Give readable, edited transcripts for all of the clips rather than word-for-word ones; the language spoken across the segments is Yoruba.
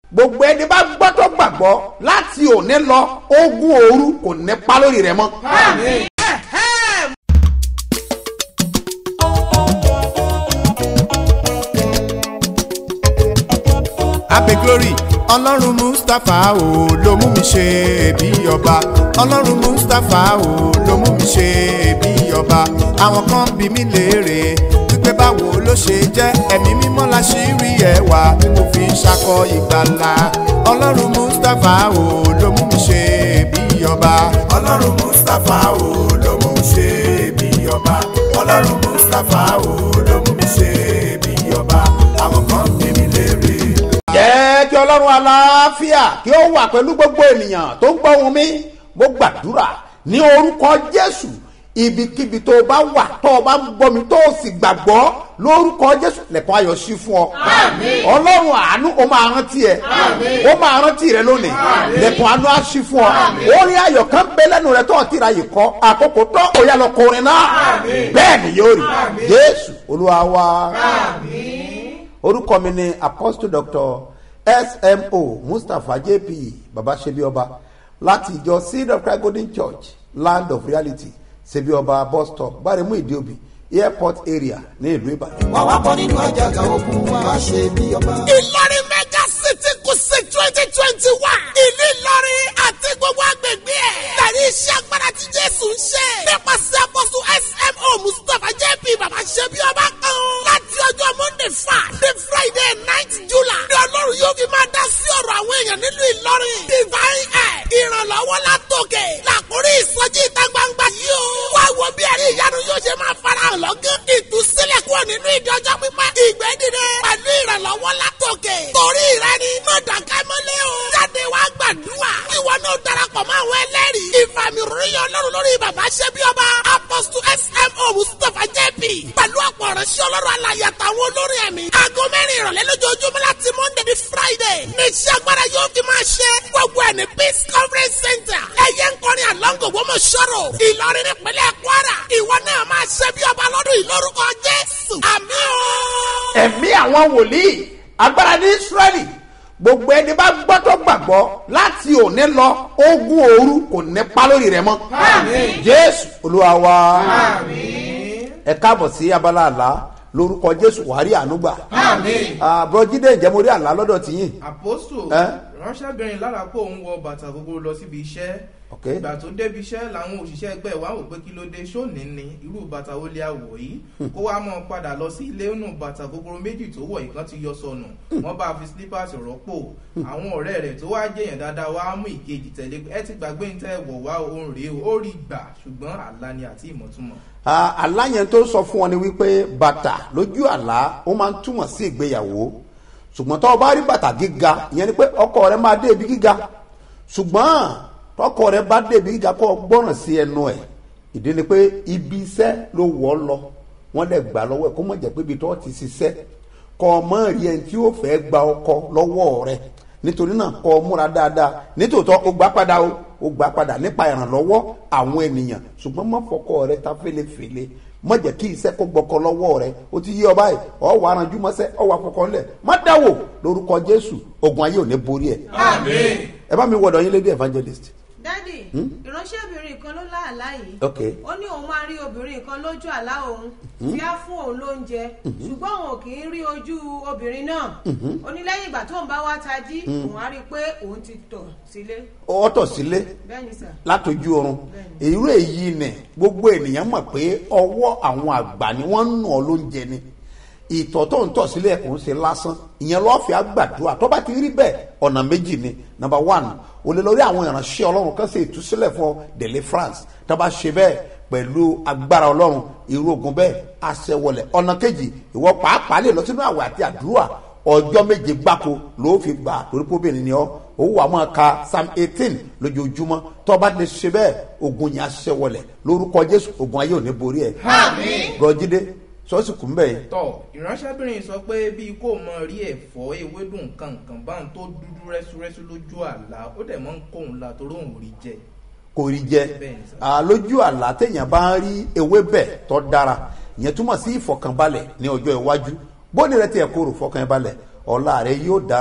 gbogbo ẹni bá gbọ́ tó gbàgbọ́ láti òní lọ ogun òru kò ní pa lórí rẹ̀ mọ́. Àmín. Abe glory ọlọ́run Mustapha o ló mú mi ṣe bí ọba ọlọ́run Mustapha o ló mú mi ṣe bí ọba àwọn kan bí mi léèrè wípé báwo ló ṣe jẹ́ ẹ̀mí mímọ́ láṣírí ẹwà tí mo fi ń ṣakọ ìgbàlà ọlọ́run Mustapha o ló mú mi ṣe bí ọba ọlọ́run Mustapha o ló mú mi ṣe bí ọba ọlọ́run Mustapha o ló mú mi ṣe bí ọba àwọn kan bí mi léèrè. Jẹ́ kí ọlọ́run aláfíà kí ó wà pẹ̀lú gbogbo ènìyàn tó ń gbọ́ ohùn mi mo gbàdúrà ní orúkọ Jésù ibikíbi tó bá wà tó bá ń gbọ́ mi tó sì gbàgbọ́ lórúkọ Jésù lẹ̀kọ́ ayọ̀ sí fún ọ. Àmín. Ọlọ́run àánú ó máa rántí ẹ. Àmín. Ó máa rántí rẹ lónìí. Àmín. Lẹ̀kọ́ àánú á sí fún ọ. Àmín. Orin ayọ̀ kan bẹ lẹ́nu rẹ tó ọtí ra yìí kọ́ àkókò tó òyà lọ kọrin náà. Àmín. Bẹ́ẹ̀ ni yóò rí. Àmín. Jésù Olúwa wa. Àmín. Orúkọ mi ni Apostle Dr. SMO Mustapha JP Baba Ṣebíọba láti ìjọ Seed of Christ Golden Church Land of Reality Ṣebíọba bus stop Gbáremú Ìdíòbí airport area ní ìlú Ìbàdàn. wà wá bọ́ nínú àjàgà ogun wa Ṣebíọba. Ìlọrin mega city kùsì 2021 ìlú Ìlọrin àti gbogbo agbègbè ẹ̀. Tẹ̀lé iṣẹ́ agbára tí Jésù ń ṣe. Nípasẹ̀ àpọ́sù SMO Mustapha JP Baba Ṣebíọba kan. Láti ọjọ́ Monday 5 dé Friday 9th July. Ní Ọlọ́run yóò fi máa dá sí ọ̀rọ̀ àwọn èèyàn nílùú Ìlọrin. Divine Air ìrànlọ́wọ́ látòkè. Làkúrí ìsọjí ìta gbangba yìí o. Wá wo bí ẹ̀rí ìyanu yóò ṣe máa farahàn lọ́gán. Ìtúsílẹ̀ kúrò nínú ìdọ́jọ́ pípẹ́. Ìgbẹ́ dìde pẹ̀lú ìrànlọ́wọ́ látòkè. Torí rẹ ni mọ̀dàkẹ́ mọ́lẹ́ o. Jáde wá gbàdúrà. Ìwọ náà darapọ̀ mọ́ àwọn ẹlẹ́rìí. Ìfàmì ròyìn Ọlọ́run lórí Baba Ṣebíọba. Apostle SMO Mustapha JP. Pẹ̀lú ọ̀pọ̀ ìránṣẹ́ Ọlọ́run alààyè àtàwọn olórin ẹ̀mí. Aago 4 ìrọ̀lẹ́ lójoojúmọ́ láti Monday di Friday. Ní iṣẹ́ agbára yóò fi máa ṣe. Gbogbo ẹ̀ ní Peace Conference Center. Ẹyẹ ń kọrin àlọ́ngò wọ́mọ̀ ṣọ́rọ̀. Ìlọrin nípínlẹ̀ Kwara. Ìwọ náà máa Ṣebíọba lọ́dún ìlórúkọ Jésù. Àmín o. Ẹ̀mí àwọn wòlíì agbára ní Ísírẹ́lì gbogbo ẹni bá gbọ́ tó gbàgbọ́ láti òní lọ ogun òru kò ní pa lórí rẹ̀ mọ́. Àmín. Jésù Olúwa wa. Àmín. Ẹ káàbọ̀ sí abala àlá lórúkọ Jésù wàárí ànúgbà. Àmín. Àbúrọ̀jídé ǹjẹ́ mo rí àlá lọ́dọ̀ tiyín. Àpọ́sù ránṣẹ́bìnrin lára pé òun wọ bàtà gbogbo lọ síbi iṣẹ́. Ìgbà tó débi iṣẹ́ làwọn òṣìṣẹ́ ẹgbẹ́ wa wò pé kí ló dé ṣóòní ni irú bàtà ó lé àwọ̀ yìí kó wá mọ́ padà lọ sí ilé nù bàtà gbogbo méjì tó wọ̀ ìkan ti yọ sọnù wọ́n bá fi slippers rọ́pò àwọn ọ̀rẹ́ rẹ̀ tó wá jẹ̀yàn dáadáa wá mú ìkejì tẹ̀lé ẹ ti gbàgbé ní tẹ́ wọ̀ wá òun rèé ó rí gbà ṣùgbọ́n àlá ni àti ìmọ̀túnmọ̀. Àlá yẹn tó sọ fún wọn ni wípé bàtà lójú àlá ó máa ń túmọ̀ sí ìgbéyàwó ṣùgbọ́n tó o bá rí bàtà gíga ìyẹn ni pé ọkọ rẹ máa dé ibi gíga ṣùgbọ́n tọkọ rẹ bá dé ibi gíga kó o gbọ́ràn sí ẹnu ẹ̀ ìdí ni pé ibi iṣẹ́ ló wọ́ lọ wọ́n lè gbà lọ́wọ́ ẹ̀ kó mọ̀ jẹ́ pé ibi tó ti ṣiṣẹ́ kọ́ ọ mọ̀ rí ẹni tí ó fẹ́ gba ọkọ lọ́wọ́ rẹ nítorí náà kọ́ ọ múra dáadáa nítòótọ́ ó gbà padà ó gbà padà nípa ìrànlọ́wọ́ àwọn ènìyàn ṣùgbọ́n mọ́ fọkọ rẹ ta fẹ́lẹ́fẹ́lẹ́ má jẹ́ kí iṣẹ́ kó gbọ́kọ lọ́wọ́ rẹ ó ti yí ọ báyìí ọ wà aranjú mọ́sẹ́ ọ wà fọkọ ńlẹ̀ má dáwò lórúkọ Jésù ogun ayé ò ní borí ẹ̀. Àmín. Ẹ bá mi wọ̀dọ̀ yín lédè evangelist. Dádì, ìránṣẹ́bìnrin kan ló lá àlá yìí. Okay. Ó ní òun máa rí obìnrin kan lójú àlá òun tí á fún òun lóúnjẹ ṣùgbọ́n òun kì í rí ojú obìnrin náà. Ó ní lẹ́yìn ìgbà tóun bá wá tají òun á rí i pé òun ti tọ̀ sílé. Ó tọ̀ sílé Bẹ́ẹ̀ni sà. látọjú oorun irú èyí nì gbogbo ènìyàn mọ̀ pé ọwọ́ àwọn àgbà ni wọ́n ń nà ọ́ lóúnjẹ ni ìtọ̀ tó ń tọ̀ sílẹ̀ kò ń ṣe lásán ìyẹn lọ́ọ̀fẹ́ àgbàdua tó bá ti rí bẹ́ẹ̀ ọ̀nà méjì ni number one o lè lórí àwọn ìránṣẹ́ Ọlọ́run kan ṣe ìtúsílẹ̀ fún deliverance tó bá ṣe bẹ́ẹ̀ pẹ̀lú agbára Ọlọ́run irú ogun bẹ́ẹ̀ àṣẹwọlẹ̀ ọ̀nà kejì ìwọ pàápàá lè lọ sínú àwẹ̀ àti àdúrà ọjọ́ méje gbáko ló fi gbà torí póbìnrin ni ọ́ ó wà máa ka Psalm 18 lójoojúmọ́ tó bá lè ṣe bẹ́ẹ̀ ogun yẹn àṣẹwọlẹ̀ lórúkọ Jésù ogun ayé ò ní borí ẹ̀. Àmín. Rọ̀jídé sọ́ọ̀sì kùn bẹ́ẹ̀. Tọ́ ìránṣẹ́bìnrin sọ pé bíi kó mọ rí ẹ̀fọ́ ewédú nǹkan bá ń tó dúdú rẹ́súrẹ́sú lójú àlá ó dẹ̀ mọ́ ń kóhun la torí òun rí jẹ. Kò rí jẹ lójú àlá téèyàn bá ń rí ewébẹ̀ tó dára ìyẹn túmọ̀ sí ìfọ̀kànbalẹ̀ ní ọjọ́ iwájú bóni rẹ tiẹ̀ kóró fọkàn balẹ̀ ọ̀la rẹ yóò dára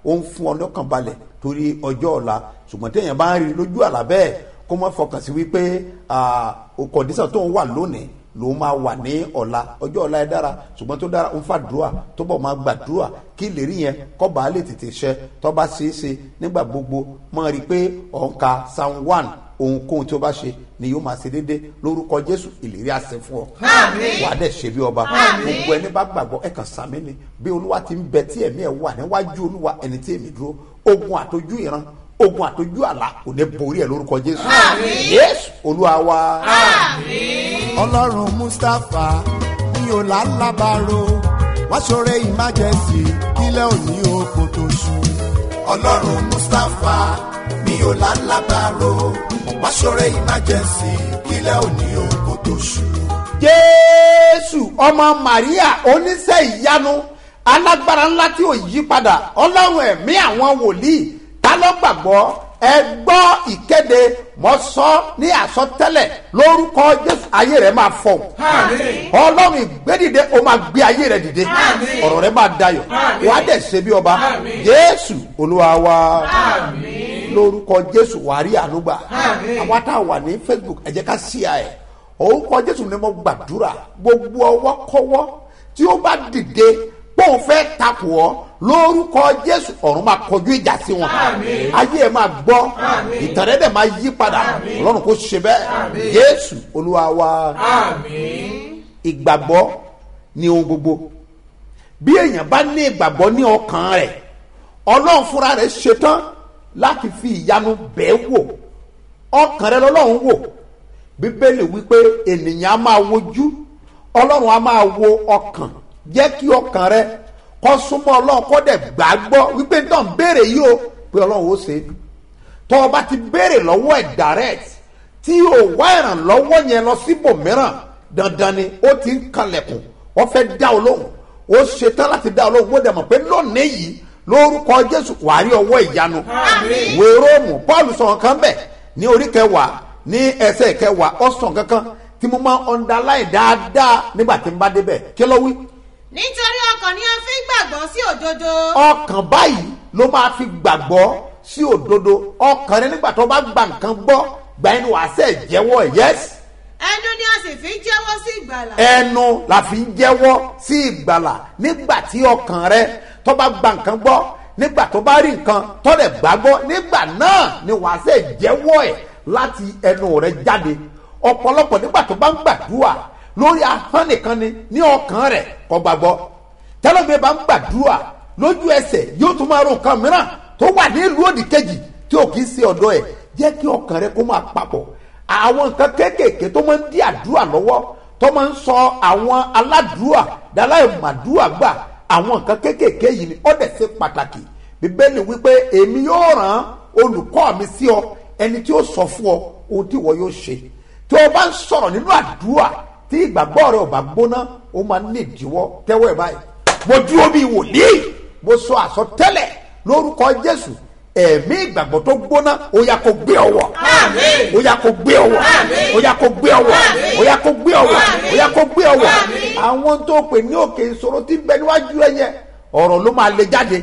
ó ń fún ọ lọ́kàn balẹ̀ torí ọjọ́ ọ̀la ṣùgbọ́n téèyàn bá ń rí lójú àlá bẹ́ẹ̀ kó má fọkàn sí wípé kọ̀ǹdíṣàn tó ń wà lónìí ló máa wà ní ọ̀la ọjọ́ ọ̀la ẹ dára ṣùgbọ́n tó dára ń fàdúrà tó bọ̀ máa gbàdúrà kí ìlérí yẹn kó bá lè tètè ṣẹ tó bá ṣeé ṣe nígbà gbogbo máa rí i pé ọ̀ǹkà psalm 1 ohunkóhun tí o bá ṣe ni yóò máa ṣe déédéé lórúkọ jésù ìlérí àṣẹ fún ọ wà á dẹ̀ ṣe bí ọba gbogbo ẹni bá gbàgbọ́ ẹ kàn sàmì ni bí olúwa ti ń bẹ tí ẹ̀mí ẹ̀ wà níwájú olúwa ẹni tí èmi dúró ogun àtọjú ìran ogun àtọjú àlá kò ní borí ẹ lórúkọ jésù yéésù olúwa wa. ọlọ́run mustapha ní ọ̀làlábàárò wá ṣoore emergency kílẹ̀ òní oko tó ṣú. ọlọ́run mustapha ní ọ̀làlábàárò wá ṣoore emergency kílẹ̀ òní oko tó ṣú. jésù ọmọ maria oníṣẹ́ ìyanu alágbára ńlá tí ò yí padà ọlọ́run ẹ̀mí àwọn wòlíì ta ló gbàgbọ́ ẹ gbọ́ ìkéde mọ́ sọ ní àsọtẹ́lẹ̀ lórúkọ jésù ayé rẹ̀ máa fọ̀ ọlọ́run ìgbédìde ó máa gbé ayé rẹ̀ dìde ọ̀rọ̀ rẹ̀ máa dayọ̀ wàá dẹ̀ ṣe bí ọba jésù olúwa wa lórúkọ jésù wàá rí ànúgbà àwa tá a wà ní facebook ẹ jẹ́ ká ṣíà ẹ̀ orúkọ jésù ni mo gbàdúrà gbogbo ọwọ́ kọ́wọ́ tí ó bá dìde pọ́n fẹ́ takò ọ́ lórúkọ jésù ọ̀run máa kọjú ìjà sí wọn ayé ẹ̀ máa gbọ́ ìtàn rẹ̀ dẹ̀ máa yí padà ọlọ́run kò ṣe bẹ́ẹ̀ jésù olúwa wa ìgbàgbọ́ ní ohun gbogbo bí èèyàn bá ní ìgbàgbọ́ ní ọkàn rẹ̀ ọlọ́run fúnra rẹ̀ ṣetán láti fi ìyanu bẹ́ẹ̀ wò ọkàn rẹ̀ lọ́lọ́run wò bíbélì wípé ènìyàn á máa wojú ọlọ́run á máa wo ọkàn jẹ́ kí ọkàn rẹ kó súnmọ́ ọlọ́run kó dẹ̀ gbàgbọ́ wípé tó ń béèrè yìí o pé ọlọ́run ó ṣe é tó o bá ti béèrè lọ́wọ́ ẹ̀ direct tí o wá ìrànlọ́wọ́ yẹn lọ síbòmíràn dandan ni ó ti ń kanlẹ̀kùn ó fẹ́ dá o lóhùn ó ṣetán láti dá o lóhùn mo dẹ̀ mọ̀ pé lónìí yìí lórúkọ jésù wàá rí ọwọ́ ìyanu ìwé róòmù paul sọ̀rọ̀ kan bẹ̀ ní orí kẹwàá ní ẹsẹ̀ kẹwàá ó sàn kankan tí mo máa underline dáadáa nígbà tí n bá débẹ̀ kí ló wí. nítorí ọkàn ni a fi ń gbàgbọ́ sí òdodo. ọkàn báyìí ló máa fi gbàgbọ́ sí òdodo ọkàn rẹ nígbà tó bá gba nǹkan gbọ́ gba ẹnu wàá sẹ́ jẹ́wọ́ ẹ̀ yẹ́sì. ẹnu ni a sì fi ń jẹ́wọ́ sí ìgbàlà. ẹnu la fi ń jẹ́wọ́ sí ìgbàlà nígbà tí ọkàn rẹ tó bá gba nǹkan gbọ́ nígbà tó bá rí nǹkan tó lè gbàgbọ́ nígbà náà ni wàá sẹ́ jẹ́wọ́ ẹ̀ láti ẹnu rẹ jáde ọ̀pọ̀lọpọ̀ nígbà tó bá ń gbàdúrà lórí ahọ́n nìkan ni ní ọkàn rẹ̀ kò gbàgbọ́ tẹ́lẹ̀mí bá ń gbàdúrà lójú ẹsẹ̀ yóò tún máa ro nǹkan mìíràn tó wà ní ìlú òdì kejì tí ò kì í ṣe ọ̀dọ̀ ẹ̀ jẹ́ kí ọkàn rẹ̀ kó máa papọ̀ àwọn nǹkan kéékèèké tó máa ń dí àdúrà lọ́wọ́ tó máa ń sọ àwọn aládùúrà dáláì màdúrà gbà àwọn nǹkan kéékèèké yìí ni ó dẹ̀ ṣe pàtàkì bíbélì wípé èmi yóò rán olùkọ́ mi sí ọ ẹni tí ó sọ fún ọ ohun tí ìwọ yóò ṣe tí o bá ń sọ̀rọ̀ nínú àdúrà tí ìgbàgbọ́ rẹ ò bá gbóná ó máa ní ìdíwọ́ tẹ́wọ́ ẹ̀ báyìí mo dúró bí wòlíì mo sọ àsọtẹ́lẹ̀ lórúkọ jésù ẹ̀mí ìgbàgbọ́ tó gbóná ó yá kó gbé ọwọ́ ó yá kó gbé ọwọ́ ó yá kó gbé ọwọ́ ó yá kó gbé ọwọ́ ó yá kó gbé ọwọ́ àwọn tó pè ní òkè ìṣòro tí bẹ níwájú ẹ yẹn ọ̀rọ̀ ló máa lè jáde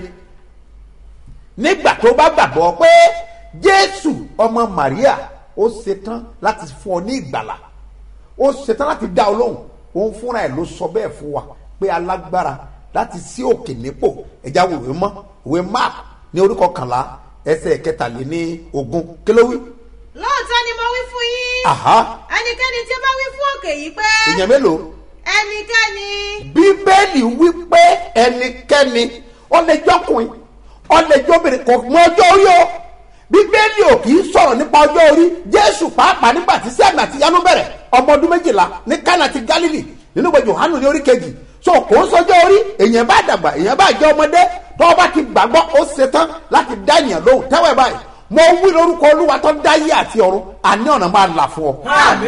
nígbà tó bá gbàgbọ́ pé jésù ọmọ maria ó ṣetán láti fún ọ ní ìgbàlà ó ṣetán láti dá ọ lóhùn òun fúnra ẹ̀ ló sọ bẹ́ẹ̀ fún wa pé alágbára láti sí òkè nípò ẹ̀já wo ìwé mọ́ ìwé mark ní orí kọkànlá ẹsẹ̀ kẹtàléní ogún kí ló wí. lóòótọ́ ni mo wí fún yín. ẹnikẹ́ni tí ó bá wí fún òkè yìí pé. ìyẹn mélòó. ẹnikẹ́ni. bíbélì wí pé ẹnikẹ́ni ọlẹ́jọ́kùnrin ọlẹ́jọ́bìnrin kò mọ ọjọ́ orí o bíbélì ò kì í sọ̀rọ̀ nípa ọjọ́ orí jésù pàápàá nígbà tí sẹ́mi àti yanu bẹ̀rẹ̀ ọmọ ọdún 12 ní kánà ti galili nínú ìwé Jòhánù ní orí kejì so kò ń sọjọ́ orí èèyàn bá dàgbà èèyàn bá jẹ́ ọmọdé tó bá ti gbàgbọ́ ó ṣetán láti dá ènìyàn lóhùn tẹ́wọ́ ẹ̀ báyìí mo wí lórúkọ olúwa tó dá yé àti ọ̀run àní ọ̀nà máa là fún ọ.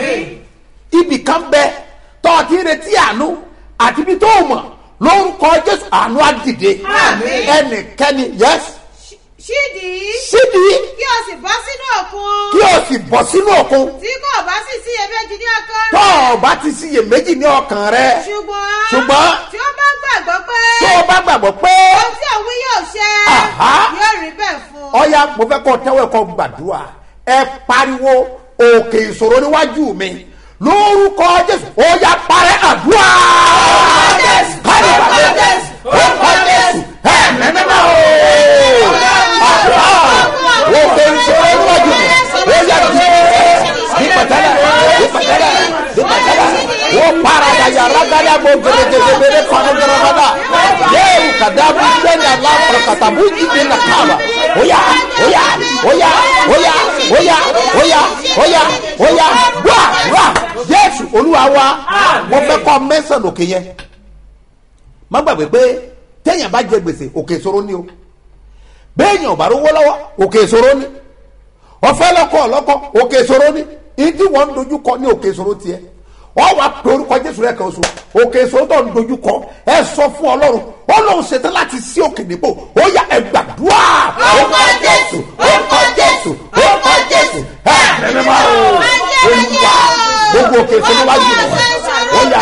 ibì kan bẹ tó o ti retí àánú àti ibi tó o mọ̀ lórúkọ jésù àánú á dìde ẹnikẹ́ni yẹ́sì sídìí kí o sì bọ́ sínú òkun. kí o sì bọ́ sínú òkun. tí kò bá sì síyèméjì ní ọkàn rẹ. tó o bá ti síyèméjì ní ọkàn rẹ. ṣùgbọ́n tí o bá gbàgbọ́ pé. tó o bá gbàgbọ́ pé. ohun tí òun yóò yóò ṣe yóò rí bẹ́ẹ̀ fún. ọ̀ya mo fẹ́ kọ́ tẹ́wọ́ ẹ̀kọ́ gbàdúrà ẹ pariwo òkè ìṣòro níwájú mi lórúkọ Jésù ó yá parẹ́ àdúrà. orúkọ Jésù ẹ̀mẹ́mẹ́mẹ́ o àdúrà òkè ìṣòro níwájú mi ó yá di pẹ̀tẹ́lẹ̀ ó para yàrá gádà bó gẹ̀rẹ́gẹ̀rẹ́ kọ́nù gẹ̀rẹ́gẹ̀rẹ́ yéé kàdábù sẹ́ni aláfọ̀rọ̀ kàtàbù jìbì nà kàbà óyá wá Jésù Olúwa wa mo fẹ́ kọ́ mẹ́sàn-án òkè yẹn má gbàgbé pé téèyàn bá jẹ gbèsè òkè ìṣòro ni o béèyàn ò bá rówó lọ́wọ́ òkè ìṣòro ni ọ̀fẹ́ lọ́kọ̀ òkè ìṣòro ni ìdí wọn ń dojú kọ ní òkè ìṣòro tiẹ̀ wọ́n wá pé orúkọ Jésù rẹ̀ kan oṣù òkè ìṣòro tó ń dojú kọ ẹ sọ fún Ọlọ́run Ọlọ́run ṣetán láti sí òkè nípò ó yá ẹ gbàdúrà orúkọ Jésù orúkọ Jésù orúkọ Jésù ẹ mẹ́mẹ́ o Olúwa gbogbo òkè ìṣòro wájú rẹ̀ ó yá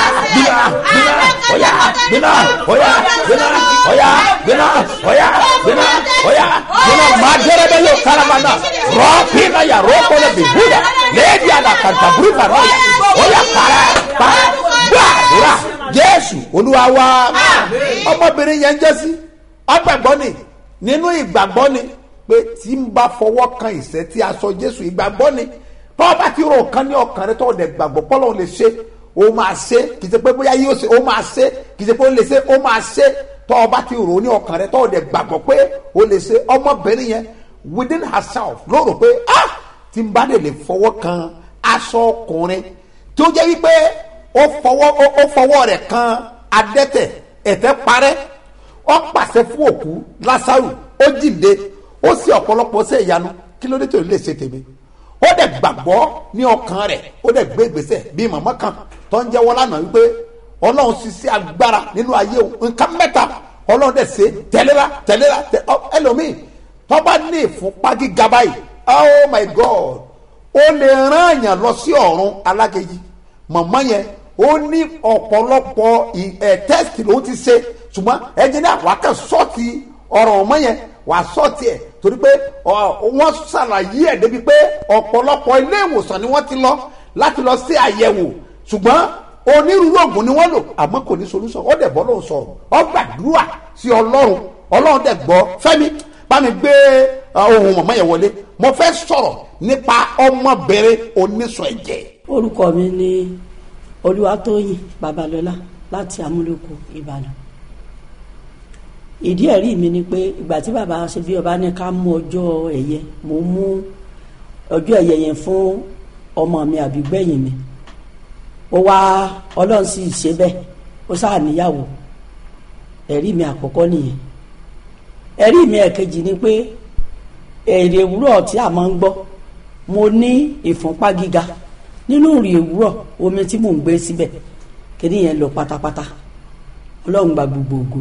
bínà máa jẹ́rẹ́ bẹ́ẹ̀ yóò kárábánà rọ́ọ̀pínà yà rọ́ọ̀kọ́lẹ̀ bìbúdà lẹ́ẹ̀dì àdàkàntà burúkú rọ́ọ̀yà ó yà para gbàdúrà Jésù Olúwa wa ọmọbìnrin yẹn ń jẹ́ sí ọgbàgbọ́ ni nínú ìgbàgbọ́ ni pé tí ń bá fọwọ́ kan ìṣẹ́ tí a sọ Jésù ìgbàgbọ́ ni tọ́ bá ti rò kan ní ọkàn rẹ tọ́ dẹ̀ gbàgbọ́ pọ́lọ́ lè ṣe ó máa ṣe kì í ṣe pé bóyá yóò ṣe ó máa ṣe kì í ṣe pé ó lè ṣe ó máa ṣe tọ́ ọ bá ti rò ní ọkàn rẹ tọ́ ọ dẹ̀ gbàgbọ́ pé ó lè ṣe ọmọbìnrin yẹn within herself ló rò pé tí n bá lè fọwọ́ kan aṣọ ọkùnrin tí ó jẹ́ wípé ó fọwọ́ rẹ̀ kan adẹ́tẹ̀ ẹ̀tẹ̀ parẹ́ ó pàṣẹ fún òkú Lásárù ó jíǹde ó sì ọ̀pọ̀lọpọ̀ sí ìyanu kí ló dé tó lè ṣe tèmi ó dẹ̀ gbàgbọ́ ní ọkàn rẹ̀ ó dẹ̀ gbé ìgbésẹ̀ bíi màmá kan tó ń jẹ́wọ́ lánàá wípé Ọlọ́run ṣiṣẹ́ agbára nínú ayé nǹkan mẹ́ta Ọlọ́run dẹ̀ ṣe tẹ̀léra ẹlòmíì tó bá ní ìfúnpá gíga báyìí oh my God ó lè rán èèyàn lọ sí ọ̀run alákejì màmá yẹn ó ní ọ̀pọ̀lọpọ̀ tẹ́sítì ló ti ṣe ṣùgbọ́n ẹnjìnìá wà á kàn sọ́ọ̀tì ọ̀rọ̀ ọmọ yẹn wà á sọ́ọ̀tì ẹ̀ torí pé wọ́n ṣàlàyé ẹ̀ débi pé ọ̀pọ̀lọpọ̀ ilé ìwòsàn ni wọ́n ti lọ láti lọ sí àyẹ̀wò ṣùgbọ́n onírúurú ògùn ni wọ́n lò àmọ́ kò ní solution ó dẹ̀ bọ́ lóun sọ̀rọ̀ ó gbàdúrà sí Ọlọ́run dẹ̀ gbọ́ Fẹ́mi bá mi gbé ohun mọ̀mọ́ yẹn wọlé mo fẹ́ sọ̀rọ̀ nípa ọmọbìnrin oníṣọ̀ ẹ̀jẹ̀. orúkọ mi ni Olúwatóyìn Babalọ́lá láti Amúlòkó Ìbàdàn. ìdí ẹ̀rí mi ni pé ìgbà tí bàbá ṣe bí ọba ní ká mú ọjọ́ ẹ̀yẹ mo mú ọjọ́ ẹ̀yẹ yẹn fún ọmọ mi àbígbẹ̀yìn mi ó wá Ọlọ́run sì ṣe bẹ́ẹ̀ ó sáà níyàwó ẹ̀rí mi àkọ́kọ́ nìyẹn. ẹ̀rí mi ẹ̀kejì ni pé èrè òwúrọ̀ tí a máa ń gbọ́ mo ní ìfúnpá gíga nínú èrè òwúrọ̀ omi tí mò ń gbé síbẹ̀ kíní yẹn lọ pátápátá Ọlọ́run gba gbogbo ògo.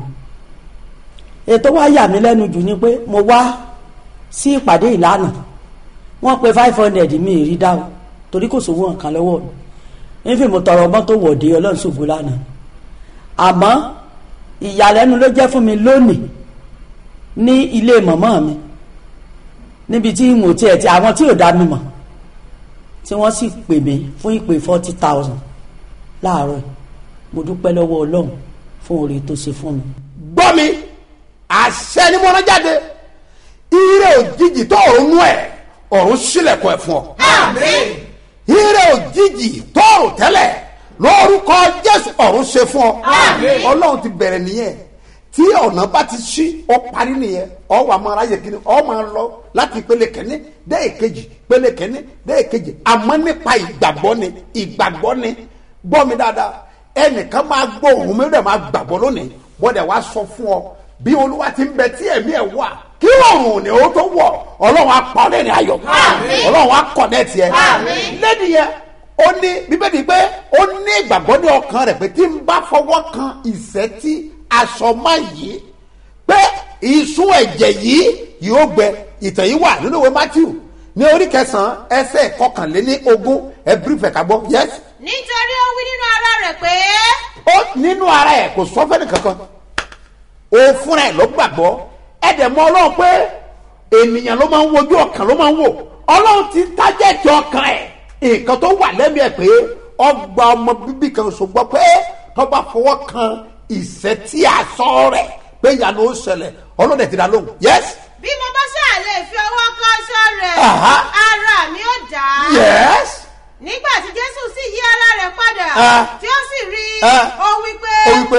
ètò wá yà mí lẹ́nu jù ni pé mo wá sí ìpàdé ìlànà wọ́n pe 500 mi rí dáhùn torí kò sówó nǹkan lọ́wọ́ mi nífi mo tọrọ mọ́tò wọ̀dé Ọlọ́run ṣògo lánàá àmọ́ ìyàlẹ́nu ló jẹ́ fún mi lónìí ní ilé mọ̀mọ́ mi níbi tí mo tiẹ̀ tí àwọn tí ò dá mi mọ̀ tí wọ́n sì pè mí fún ìpè 40,000 láàárọ̀ mo dúpẹ́ lọ́wọ́ Ọlọ́run fún oore tó ṣe fún mi. gbọ́ mi àṣẹ ni mo rán jáde ire òjijì tó ọ̀run ẹ̀ ọ̀run sílẹ̀kùn ẹ̀ fún ọ. Àmín. ire òjijì tó ọ̀run tẹ́lẹ̀ lórúkọ Jésù ọ̀run ṣe fún ọ. Àmín. Ọlọ́run ti bẹ̀rẹ̀ nìyẹn tí ọ̀nà bá ti ṣí ọ parí nìyẹn ọ wà máa ráyè kíni ọ máa lọ láti ìpele kẹ́ni dé èkejì ìpele kẹ́ni dé èkejì àmọ́ nípa ìgbàgbọ́ ni gbọ́ mi dáadáa ẹnìkan máa gbọ́ òun mi rẹ̀ máa gbàgbọ́ lónìí wọ́n dẹ̀ wá sọ fún ọ bí Olúwa ti ń bẹ tí ẹ̀mí ẹ̀ wà kí òun ni ó tó wọ̀ Ọlọ́run á pa ọ́ lẹ́ni ayọ̀ Ọlọ́run á kọ̀ náà tiẹ̀ lẹ́ni yẹn ó ní bíbélì pé ó ní ìgbàgbọ́ ní ọkàn rẹ̀ pé tí ń bá fọwọ́ kan ìṣẹ́tí aṣọ máa yìí pé ìsun ẹ̀jẹ̀ yìí yóò gbẹ ìtàn yìí wà nínú ìwé Matthew ní orí 9 ẹsẹ̀ 21 ẹbí fẹ̀ ká gbọ́ yes. nítorí ó wí nínú ara rẹ̀ pé. ó nínú ara ẹ̀ kò sọ fẹ́ni kankan òun fúnra ẹ̀ ló gbàgbọ́ ẹ̀dẹ̀ mọ́ ọlọ́run pé ènìyàn ló máa ń wojú ọkàn ló máa ń wò ọlọ́run ti tájẹ̀tì ọkàn ẹ̀ nǹkan tó wà lẹ́mí ẹ̀ pé ọgbà ọmọ bíbí kan ṣùgbọ́n pé tó bá fọwọ́ kan ìṣẹ́ tí a sọ rẹ̀ pé ìyanu ó ṣẹlẹ̀ ọlọ́dẹ̀ ti dá lóhùn yes. bí mo bá ṣáà lè fi ọwọ́ kan aṣọ rẹ̀ ara mi ó dá. yes. nígbà tí jésù sì yí ara rẹ̀ padà tí ó sì rí ó wí pé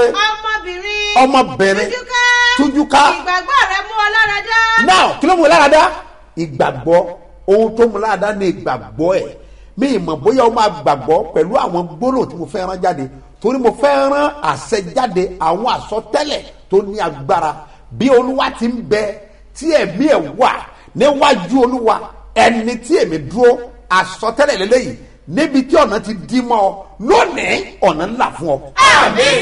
ọmọbìnrin tújúká ìgbàgbọ́ rẹ̀ mú ọ lára dá. now kí ló mú ọ lára dá ìgbàgbọ́ ohun tó mú lára dá ní ìgbàgbọ́ ẹ̀ mi ìmọ̀ bóyá o máa gbàgbọ́ pẹ̀lú àwọn gbólóhùn tí mo fẹ́ rán jáde torí mo fẹ́ rán àṣẹ jáde àwọn àsọtẹ́lẹ̀ tó ní agbára bí olúwa ti ń bẹ tí ẹ̀mí ẹ̀ wà níwájú olúwa ẹni tí èmi dúró àsọtẹ́lẹ̀ lélẹ́yìí níbi tí ọ̀nà ti dí mọ́ ọ lónìí ọ̀nà ńlá fún ọ. àmín.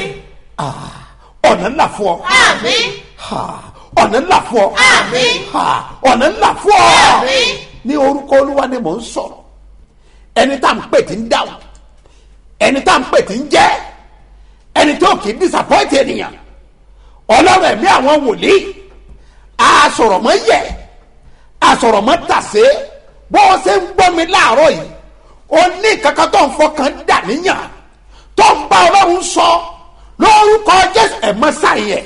ọ̀nà ńlá fún ọ. àmín. ọ̀nà ńlá fún ọ. àmín. ọ̀nà ńlá fún ọ. àmín. ní orúkọ olúwa ni mò ń sọ̀rọ̀ ẹni tá à ń pè tí ń dáhùn ẹni tá à ń pè tí ń jẹ́ ẹni tó kì í disappoint ènìyàn ọlọ́run ẹ̀mí àwọn wòlíì àsọ̀rọ̀mọ́ yẹ àsọ̀rọ̀mọ́ tàsé bó o ṣe ń gbọ́ mi láàárọ̀ yìí o ní kankan tó ń fọkàn dà níyàn tó ń bá ọlọ́run sọ lórúkọ jésù ẹ̀mọ́ sáyẹn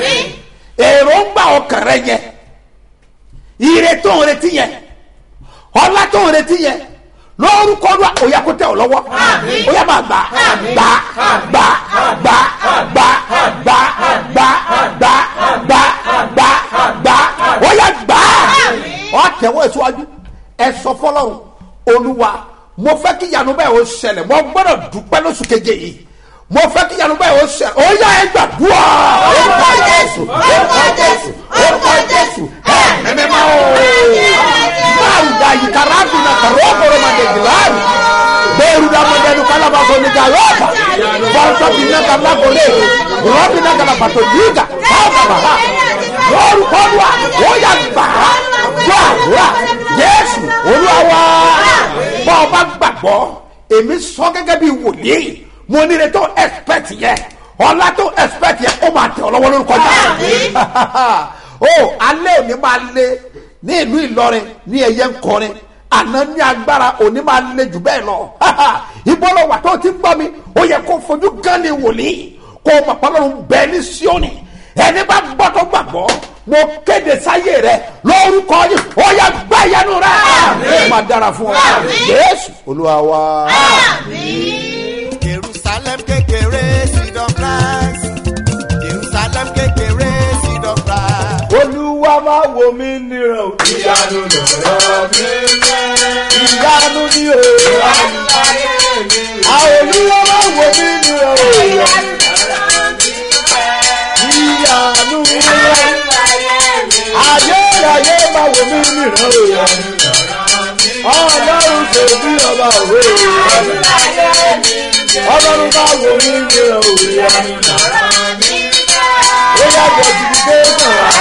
èròǹgbà ọkàn rẹ yẹn ire tó ń retí yẹn ọlá tó ń retí yẹn lórúkọ ọdún òyà kó tẹ ọ lọ́wọ́ òyà máa gbà gbà gbà gbà gbà gbà gbà gbà gbà gbà gbà òyà gbà ọ tẹ̀wọ́ ìṣíwájú ẹ sọ fọ́lọ́run olúwa mo fẹ́ kí ìyanu bẹ́ẹ̀ ó ṣẹlẹ̀ mo gbọ́dọ̀ dúpẹ́ lóṣù keje yìí mo fẹ́ kí ìyanu bẹ́ẹ̀ ó ṣẹlẹ̀ ó yá ẹ gbàdúrà orúkọ jésù orúkọ jésù orúkọ jésù ẹ ẹmẹ máa ó máa ń da ìkàrà àdúrà kàró ọkọrọ máa dé gíláàrì bẹ́ẹ̀rù dàmọ́dẹ́nu kálábàtò nígbà yọ̀ọ̀bà fọ́nsọ́ bí náà kàlá kọ́lé rọ́bì náà kàlá pàtó yíga káàkà bàbá lórúkọ wa ó yá gbà á gbọ́ àdúrà jésù olúwa wa bọ́ ọ bá gbàgbọ́ èmi sọ gẹ́gẹ́ bí wòlíì mo ní ilé tó expect yẹ ọlá tó expect yẹ ó máa tẹ̀ ọ́ lọ́wọ́ lórúkọ jẹ́ o alẹ́ òní máa lé ní ìlú ìlọrin ní ẹ̀yẹ ńkọrin àná ní agbára òní máa lé jù bẹ́ẹ̀ lọ ìbọ́lọ̀ wà tó ti ń gbọ́ mi ó yẹ kó fojú gán ní wòlíì kó o mọ̀pá lọ́run bẹ́ẹ̀ ní síónì ẹni bá gbọ́ tó gbàgbọ́ mo kéde sáyé rẹ lórúkọ yìí ó yẹ gbá ìyanu rẹ ó máa dára fún ọ jésù olúwa wa. Jerusalem kékeré seed of Christ Jerusalem kékeré seed of Christ. olúwa máa wò mí níràn o. ìyanu lọ̀rọ̀ mi rẹ̀. ìyanu ni o. ìyanu láyé mi rẹ̀. olúwa máa wò mí níràn o. ìyanu lọ̀rọ̀ mi rẹ̀. ìyanu mi rẹ̀. láyé mi rẹ̀. ayérayé máa wò mí níràn o. ìyanu lọ̀rọ̀ mi rẹ̀. ọlọ́run ṣe bí ọba òwe. ìyanu láyé mi rẹ̀. ọlọ́run máa wò mí níràn o. ìyanu lọ̀rọ̀ mi rẹ̀. ó yàgò jìbì dé sọ̀rọ̀.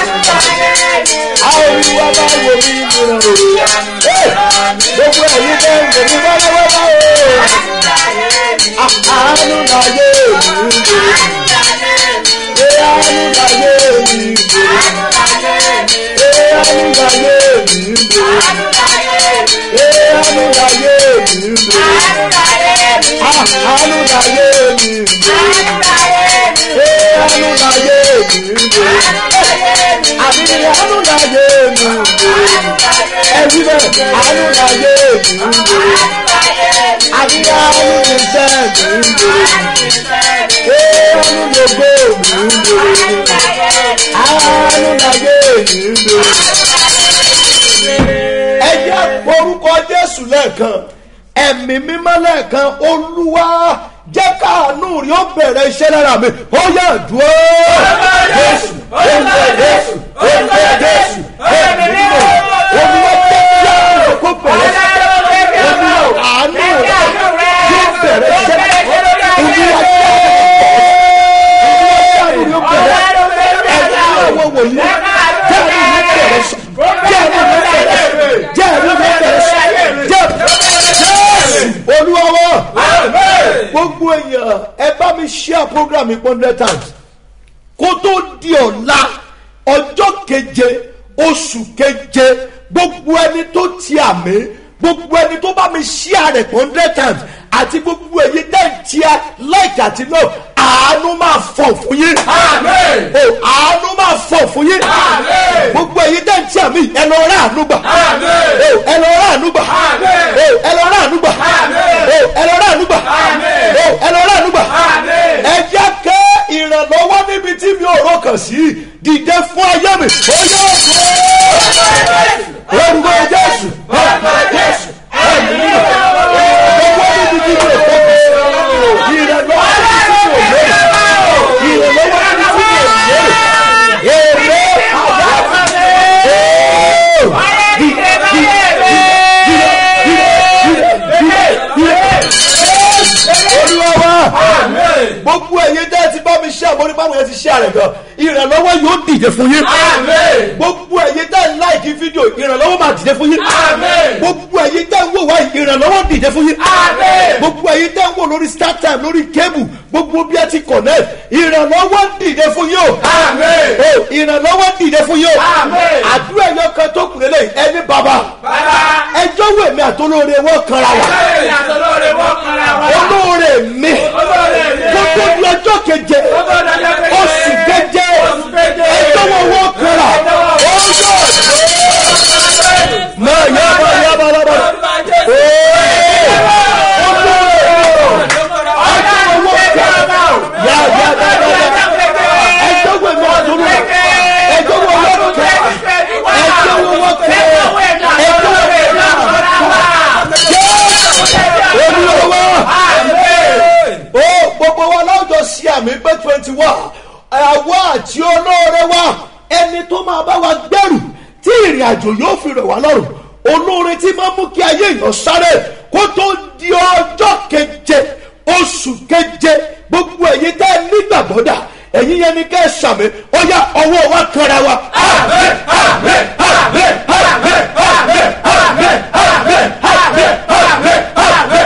olúwa máa wò mí níràn o. gbogbo ẹ̀yin bẹ́ẹ̀ ń gbèmí lọ́wọ́ bá o. àánú láyé mi ń gbé. àánú láyé mi ń gbé. àánú láyé mi ń gbé. àánú láyé mi ń gbé. àánú láyé mi ń gbé. àánú láyé mi ń gbé. àbí àánú láyé mi ń gbé. ẹbí bẹ́ẹ̀ àánú láyé mi ń gbé. àbí àánú mi sẹ́ mi ń gbé. àánú lógo mi ń gbé. àánú láyé mi ń gbé. ẹ jẹ́ orúkọ jésù lẹ́ẹ̀kan ẹ̀mí mímọ́ lẹ́ẹ̀kan olúwa jẹ́ káàánú rí ó bẹ̀rẹ̀ iṣẹ́ lára mi ó yá dúró. jésù olúwa jésù olúwa jésù ẹ̀mí mímọ́ olúwa jẹ́ káàánú kó bẹ̀rẹ̀ iṣẹ́ olúwa àánú rẹ̀ yóò bẹ̀rẹ̀ iṣẹ́ olúwa jẹ́ káàánú rí ó bẹ̀rẹ̀ ẹ̀mí àwọn wòlíì káàánú rí ó bẹ̀rẹ̀ iṣẹ́ olúwa gbogbo èèyàn ẹ bá mi share program 100 times kó tó di ọ̀la ọjọ́ keje oṣù keje gbogbo ẹni tó ti àmì gbogbo ẹni tó bá mi share rẹ̀ 100 times àti gbogbo èyí tẹ̀ ń tiẹ̀ like àti náà àánú máa fọ̀ fún yín. Àmín. Àánú máa fọ̀ fún yín. Àmín. Gbogbo èyí tẹ̀ ń tiẹ̀ mi ẹ lọ rà àánú gbà. Àmín. Ẹ lọ rà àánú gbà. Àmín. Ẹ lọ rà àánú gbà. Àmín. Ẹ lọ rà àánú gbà. Àmín. Ẹ lọ rà àánú gbà. Àmín. Ẹ jẹ́ kẹ́ ìrànlọ́wọ́ níbi tí mi ò rọkàn sí dìde fún ayé mi. Ó yẹ orúkọ Jésù. Orúkọ Jésù. Ẹ̀mí mímọ́. Gbogbo níbi tí mi ò rọkàn sí ìrànlọ́wọ́ gbogbo ẹ̀yin tẹ́ ti bá mi ṣe àmọ́ nípa àwọn yẹn ti ṣe àrẹ̀ gan ìrànlọ́wọ́ yóò dìde fún yín. gbogbo ẹ̀yin tẹ́ láìkí fídíò ìrànlọ́wọ́ máa dìde fún yín. gbogbo ẹ̀yin tẹ́ ń wò wá ìrànlọ́wọ́ dìde fún yín. gbogbo ẹ̀yin tẹ́ ń wò lórí StarTime lórí cable gbogbo bí ẹ ti connect ìrànlọ́wọ́ dìde fún yín o. ìrànlọ́wọ́ dìde fún yín o. àdúrà ẹ̀yọ kan tó kù lélẹ̀ ẹni bàbá ẹjọ́ wo èmi àtolóore wọ́n kanra wa olóore mi gbogbo ní ọjọ́ keje oṣù keje ẹjọ́ wo wọ́n kanra ọjọ́ máa yába lọ́ba gbogbo wa láwùjọ sí àmì pé 21 àwa àti olóore wa ẹni tó máa bá wa gbẹrù tí ìrìn àjò yóò fi rẹ̀ wá lọ́rùn olóore tí máa mú kí ayé èèyàn sáré kó tó di ọjọ́ keje oṣù keje gbogbo èyí tẹ́ nígbàgbọ́dà ẹ̀yin yẹn ni kẹ́ ẹ sàmì ó yá ọwọ́ wa kanra wa. Àmín àmín àmín àmín àmín àmín àmín àmín àmín àmín.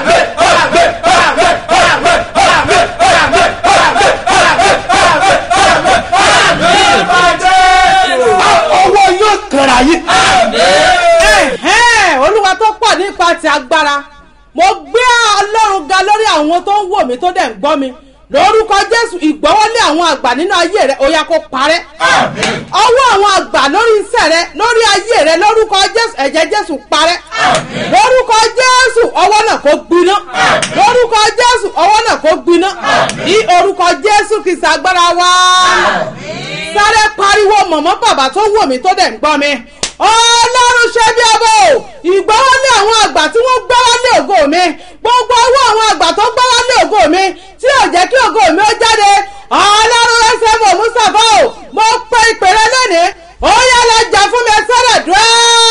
Olúwa tó pọ̀ nípa ti agbára mo gbé Ọlọ́run ga lórí àwọn tó ń wò mí tó dẹ̀ ń gbọ́ mi lórúkọ Jésù ìgbọ́wọ́lé àwọn àgbà nínú ayé rẹ ó yá kó parẹ́ ọwọ́ àwọn àgbà lórí iṣẹ́ rẹ lórí ayé rẹ lórúkọ Jésù ẹ̀jẹ̀ Jésù parẹ́ lórúkọ Jésù ọwọ́ náà kó gbiná lórúkọ Jésù ọwọ́ náà kó gbiná ní orúkọ Jésù Kristi agbára wa sáré pariwo mọ̀mọ́ bàbá tó wò mí tó dẹ̀ ń gbọ́ mi Ọlọ́run ṣe bí ọbọ̀ ìgbọ́wọ́lé àwọn àgbà tí wọ́n gbọ́wọ́lé ògo mi gbogbo owó àwọn àgbà tó gbọ́wọ́lé ògo mi tí ò jẹ́ kí ògo mi ó jáde Ọlọ́run ẹsẹ̀ mọ̀ Mùsàfà o mo pe ìpèrè lónìí ó yá lọ jà fún mi sọ́dọ̀ dúró.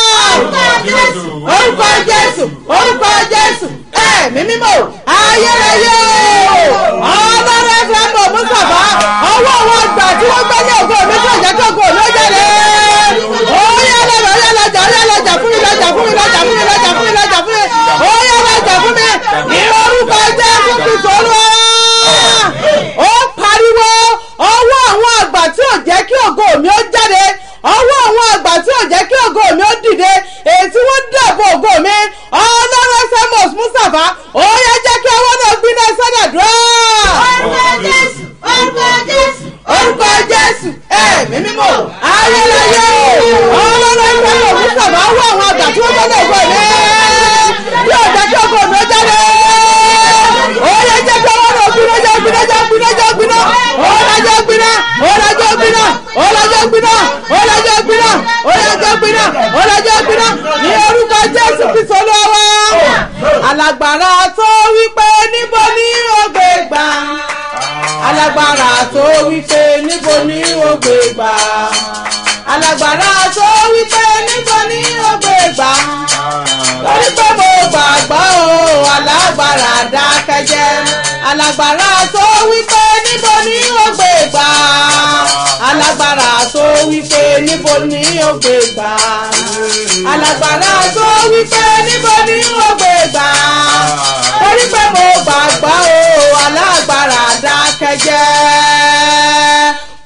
orúkọ Jésù orúkọ Jésù ẹ̀mí mímọ́ ayérayé Ọlọ́run ẹsẹ̀ mọ̀ Mùsàfà ọwọ́ àwọn àgbà tí wọ́n gbọ́wọ́lé ògo mi tí ò jẹ́ kí ògo mi ó jáde ní orúkọ Jésù Kristi Olúwa ó pariwo ọwọ́ àwọn àgbà tí ò jẹ́ kí ògo mi ó jáde ọwọ́ àwọn àgbà tí ò jẹ́ kí ògo mi ó dìde èyí tí wọ́n dàbò ògo mi Ọlọ́run Samos Mustapha ó yẹ jẹ́ kí ọwọ́ náà gbiná sọ́dọ̀dúrà. orúkọ Jésù ẹ̀mí mímọ́ ayérayé Ọlọ́run Samos Mustapha ọwọ́ àwọn àgbà tí wọ́n gbọ́dọ̀ ògo mi yóò jẹ́ kí ògo mi ó jáde ó yẹ jẹ́ kí ọwọ́ náà gbiná ní orúkọ Jésù Kristi Olúwa alágbára tó wípé níbo ni ó gbé gbà alágbára tó wípé níbo ni ó gbé gbà alágbára tó wípé níbo ni ó gbé gbà lórí pé mo gbàgbọ́ o alágbára dákẹ́jẹ́ alágbára tó wípé níbo ni ó gbé gbà alágbára tó wípé níbo ni ó gbé gbà alágbára tó wípé níbo ni ó gbé gbà lórí pé mo gbàgbọ́ o alágbára dákẹ́jẹ́ mo gbà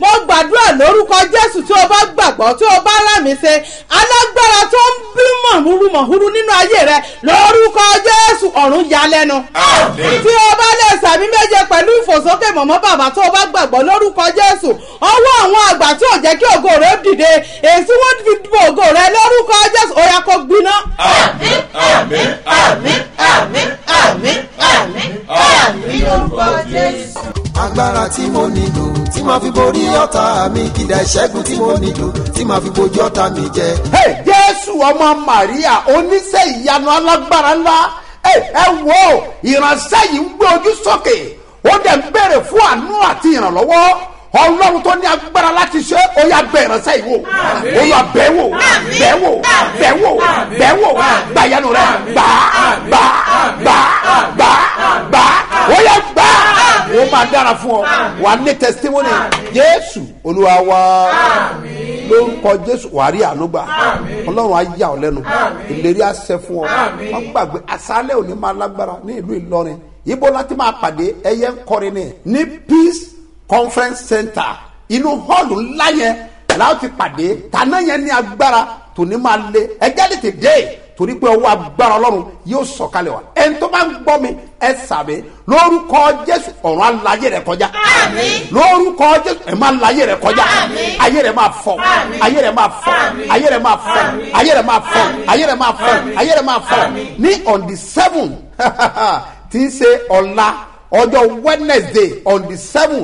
gbàdúrà lórúkọ jésù tí o bá gbàgbọ́ tí o bá rà mí ṣe alágbára tó ń bí mọ̀húrú nínú ayé rẹ lórúkọ jésù ọ̀run ya lẹ́nu. tí o bá lè sàmì méje pẹ̀lú ìfòsókè mọ̀mọ́ bàbá tó o bá gbàgbọ́ lórúkọ jésù ọwọ́ àwọn àgbà tí ò jẹ́ kí ògo rẹ dìde èsì wọn fi bo ògo rẹ lórúkọ jésù ó yá kó gbiná. àmín àmín àmín àmín àmín àmín àmín lórúkọ jésù. agbára tí mo nílò tí màá fi borí ọ̀tá mi ìdá ìṣẹ́gun tí mo nílò tí màá fi bojú ọ̀tá mi jẹ. jésù ọmọ màríà oníṣẹ́ ìyanu alágbára ńlá ẹ wo ìránṣẹ́ yìí ń gbé ojú sókè ó dẹ̀ ń béèrè fún àánú àti ìrànlọ́wọ́ ọlọ́run tó ní agbára láti ṣe ó yá bẹ̀ ìránṣẹ́ yìí wò ó yá bẹ̀ wò bẹ̀ wò bẹ̀ wò bẹ̀ wò gbàyanu rẹ gbà gbà gbà gbà gbà ó yá gbà ó máa dára fún ọ wà ní testimony jésù olúwa wa lórúkọ jésù wà á rí àánú gbà ọlọ́run á yà ọ́ lẹ́nu ìlérí àṣẹ fún ọ wọ́n gbàgbé àṣálẹ́ òní máa lágbára ní ìlú ìlọrin ibo láti máa pàdé ẹyẹ ń kọrin ní peace conference center inú họ́ọ̀lù ńlá yẹn láwọn ti pàdé tàná yẹn ní agbára tòní máa lé ẹjẹ́ lè tètè torí pé ọwọ́ agbára ọlọ́run yóò sọ̀kalẹ̀ wá ẹni tó bá ń gbọ́ mi ẹ sàbẹ̀ lórúkọ jésù ọ̀run aláyé rẹ kọjá lórúkọ jésù ẹ máa láyé rẹ kọjá ayé rẹ máa fọ ayé rẹ máa fọ ayé rẹ máa fọ ayé rẹ máa fọ ayé rẹ máa fọ ayé rẹ máa fọ ní on the 7 tí ń ṣe ọ̀la ọjọ́ wednesday on the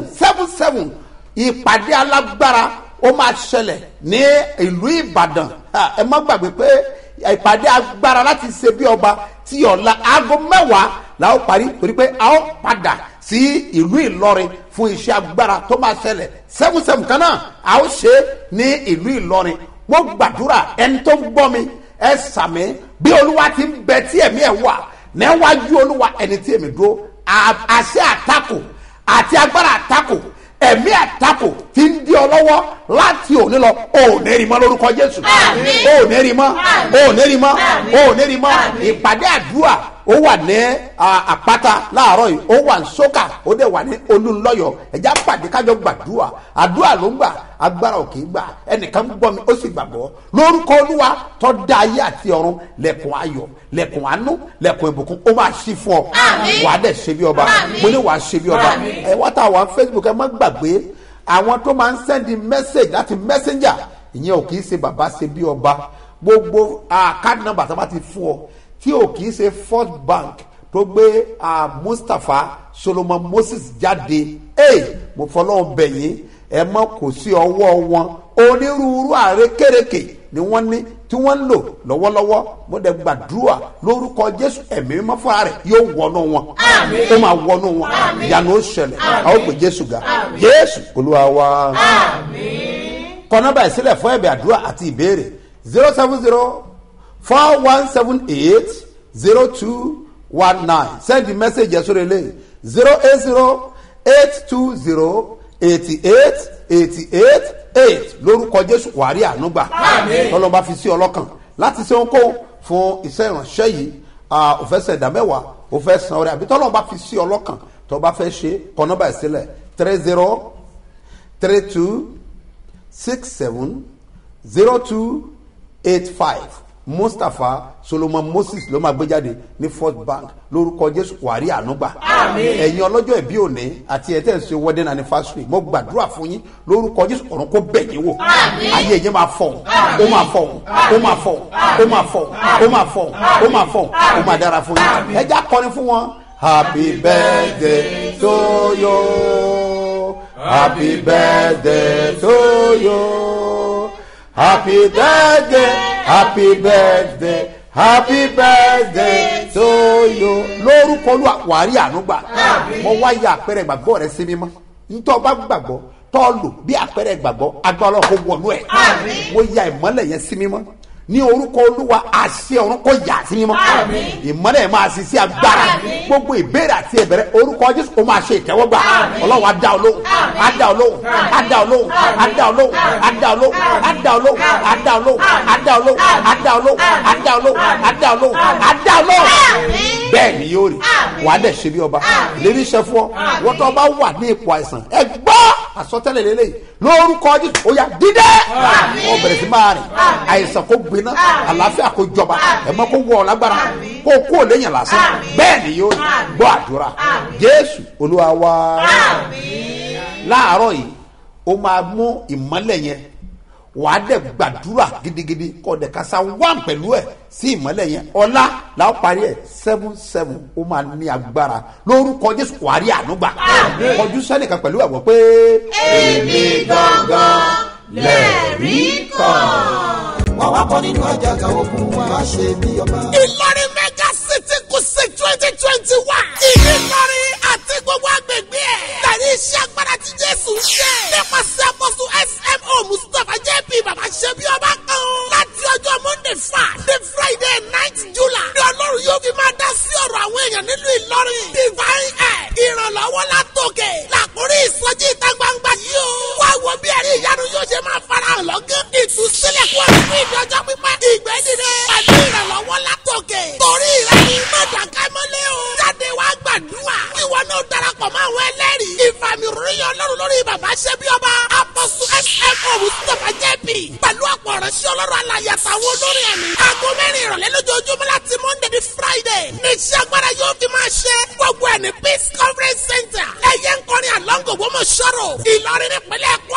7 ìpàdé alágbára ó máa ṣẹlẹ̀ ní ìlú ìbàdàn ẹ má gbàgbé pé ìpàdé agbára láti ṣe bí ọba tí ọ̀la aago 10 la ó parí torí pé a ó padà sí ìlú ìlọrin fún iṣẹ́ agbára tó máa ṣẹlẹ̀ 7 kan náà a ó ṣe ní ìlú ìlọrin mo gbàdúrà ẹni tó ń gbọ́ mi ẹ sàmì bí olúwa ti ń bẹ tí ẹ̀mí ẹ̀ wà níwájú olúwa ẹni tí èmi dúró àṣẹ àtakò àti agbára àtakò ẹ̀mí àtakò ti ń di ọ lọ́wọ́ láti òní lọ òní rí mọ́ lórúkọ jésù òní rí mọ́ òní rí mọ́ òní rí mọ́ ìpàdé àdúrà ó wà ní àpáta láàárọ̀ yìí ó wà ní sókà ó dẹ̀ wà ní olúńlọ́yọ̀ ẹ̀já pàdé kájọ gbàdúrà àdúrà ló ń gbà agbára ò kì í gbà ẹnìkan gbọ́ mi ó sì gbàgbọ́ lórúkọ olúwa tó dá ayé àti ọ̀run lẹ̀kùn ayọ̀ lẹ̀kùn àánú lẹ̀kùn ìbùkún ó máa ṣí fún ọ wà á dẹ̀ ṣe bí ọba mo ní wà á ṣe bí ọba ẹ wá tá àwọn facebook ẹ má gbàgbé àwọn tó máa ń sẹ́ndì message láti messenger ìyẹn ò kì í ṣe bàbá ṣe bí ọba gbogbo card number tó bá ti fún ọ tí ò kì í ṣe first bank tó gbé mustapha solomon moses jáde mo fọlọ́run bẹ̀yìn ẹ mọ́ kò sí ọwọ́ wọn onírúurú àrékèrèkè ni wọ́n ní tí wọ́n ń lò lọ́wọ́lọ́wọ́ mo dẹ̀ gbàdúrà lórúkọ jésù ẹ̀mí mímọ́ fúnra rẹ̀ yóò wọnú wọn ó máa wọnú wọn ìyanu ó ṣẹlẹ̀ àwọn òpè jésù ga jésù olúwa wa kọ́nọ́bà ìsílẹ̀ fún ẹ̀bẹ̀ àdúrà àti ìbéèrè 07041780219 send the message yẹn sórí eléyìí 08082088888 lórúkọ jésù wàrí ànúgbà tọ́lọ́ba fi sí ọlọ́kàn láti ṣe ohunkóhun fún iṣẹ́ ìránṣẹ́ yìí ó fẹ́ san ìdá mẹ́wàá ó fẹ́ san ọrẹ àbí tọ́lọ́ba fi sí ọlọ́kàn tó bá fẹ́ ṣe kọ́nọ́bà ìsílẹ̀ 3032670285 mustapha solomon moses ló máa gbé jáde ní first bank lórúkọ jésù wàrí ànúgbà ẹ̀yin ọlọ́jọ́ ìbí òní àti ẹ̀ tẹ́ ń ṣe wedding anniversary mo gbàdúrà fún yín lórúkọ jésù ọ̀run kó bẹ̀ yín wò ayé yín máa fọ̀hún ó máa fọ̀hún ó máa fọ̀hún ó máa fọ̀hún ó máa fọ̀hún ó máa fọ̀hún ó máa dára fún yín ẹ já kọrin fún wọn. happy birthday to you happy birthday to you happy birthday happy birthday happy birthday to you. lórúkọ olúwa wàrí ànúgbà mo wá ya àpẹẹrẹ ìgbàgbọ́ rẹ sí mímọ́ nítorí ọba gbàgbọ́ tọ́ lò bí àpẹẹrẹ ìgbàgbọ́ agbára ọkọ̀ wọnú ẹ̀ mo ya ìmọ́lẹ̀ yẹn sí mímọ́ ní orúkọ olúwa àṣẹ ọ̀run kò yà sí mímọ́ ìmọ́lẹ̀ yẹn máa ṣiṣẹ́ agbára gbogbo ìbéèrè àti ìbẹ̀rẹ̀ orúkọ jésù kò máa ṣe ìtẹ́wọ́gbà ọlọ́run á dá ọ lóhùn á dá ọ lóhùn á dá ọ lóhùn á dá ọ lóhùn á dá ọ lóhùn á dá ọ lóhùn á dá ọ lóhùn á dá ọ lóhùn á dá ọ lóhùn á dá ọ lóhùn á dá ọ lóhùn á dá ọ lóhùn bẹ́ẹ̀ ni yóò rí wà á dẹ̀ ṣe bí ọba ìlérí iṣẹ́ fún ọ wọ́n tó bá wà ní ipò àìsàn ẹ gbọ́ àsọtẹ́lẹ̀ lélẹ̀ lórúkọ Jésù ó yá dídẹ́ ó bẹ̀rẹ̀ sí máa rìn àìsàn kó gbiná àlàáfíà kó jọba ẹ̀mọ́ kó wọ̀ lágbára kó kó léyìn lásán bẹ́ẹ̀ ni yóò gbọ́ àdúrà Jésù Olúwa wa. Láàárọ̀ yìí ó máa mú ìmọ́lẹ̀ yẹn wà á dẹ̀ gbàdúrà gidigidi kọ́ dẹ̀ kásá wà pẹ̀lú ẹ̀ sí ìmọ́lẹ̀ yẹn ọ̀la làwọn parí ẹ̀ 7-7 ó máa ní agbára lórúkọ Jésù wà á rí ànúgbà kọjú sẹ́nìkan pẹ̀lú ẹ̀wọ̀ pé. èmi gangan lẹ́rìí kan. wọ́n wá bọ́ nínú àjàgà ogun wá ṣe bí ọba. Ìlọrin mega city crusade 2021. ìlú Ìlọrin àti gbogbo agbègbè ẹ̀. tàbí iṣẹ́ agbára tí Jésù ń ṣe. nípasẹ̀ àpọ́sù SMO Mustapha JP bàbá ṣe bí ọba kan. láti ọjọ́ Monday 5 dé Friday 9th July. ní Ọlọ́run yóò fi máa dá sí ọ̀rọ̀ àwọn èèyàn nílùú Ìlọrin. divine air ìrànlọ́wọ́ látòkè. làkúrí ìsọjí ìta gbangba yìí o. wá wo bí ẹ̀rí ìyanu yóò ṣe máa farahàn lọ́gán. ìtúsílẹ̀ kú ọ̀rọ̀ fún ìdọ́jọ́ pípẹ́. ìgbẹ́ dìde pẹ̀lú ìrànlọ́wọ́ látòkè. torí rẹ̀ ni mọ̀dàká mọ́lẹ́ o. jáde wá gbàdúrà. ìwọ náà darapọ̀ mọ́ àwọn ẹlẹ́rìí. ìfàmì ròyìn Ọlọ́run lórí bàbá ṣe bí ọba. àpọ́sù SMO Mustapha JP. pẹ̀lú ọ̀pọ̀ ìránṣẹ́ Ọlọ́run alàyè àtàwọn olórin ẹ̀mí. aago 4 ìrọ̀lẹ́ lójoojúmọ́ láti Monday di Friday. ní iṣẹ́ agbára yóò fi máa ṣe. gbogbo ẹ̀ ní Peace Conference Center. ẹ̀yẹ ń kọrin àlọ́ngò gbọ́mọ̀ ṣọ́rọ̀. Ìlọrin nípínlẹ̀